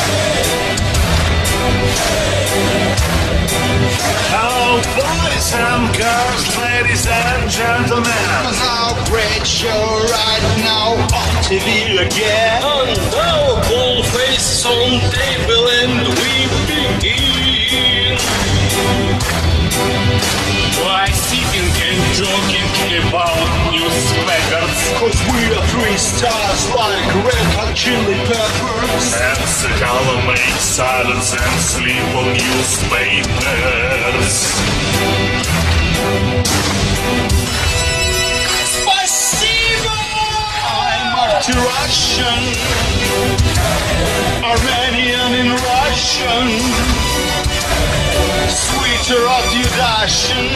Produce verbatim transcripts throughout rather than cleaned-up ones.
Oh, boys and girls, ladies and gentlemen, how great show right now on T V again. And now all faces on table and we begin. Why sitting and joking about newspapers? Cause we are three stars like red hot chili peppers. And Sakala makes silence and sleep on newspapers. Спасибо! I'm multi-Russian, Armenian in Russian, sweeter of you Russian,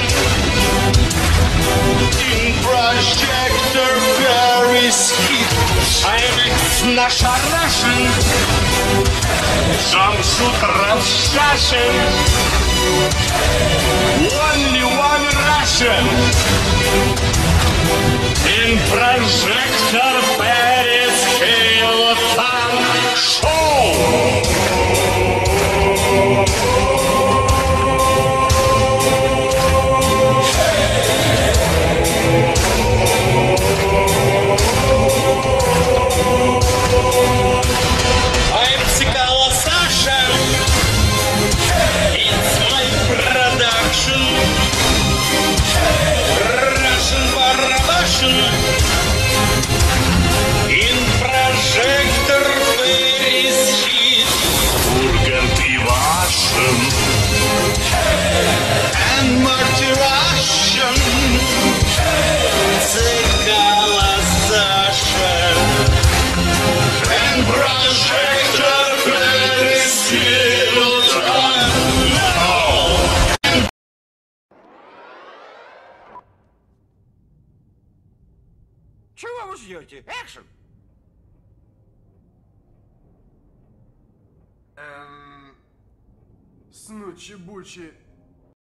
in Projektorperisхилтон. I'm ex-Nasha Russian, Shamshutra Russian, only one Russian, in Projektorperisхилтон show. In Projektorперисхилтон. Urgent и Вашин. And multi-Russian, Цикала Саша. and Projektorperисхилтон. Чего вы ждете? Экшен! Эм... Снучи-бучи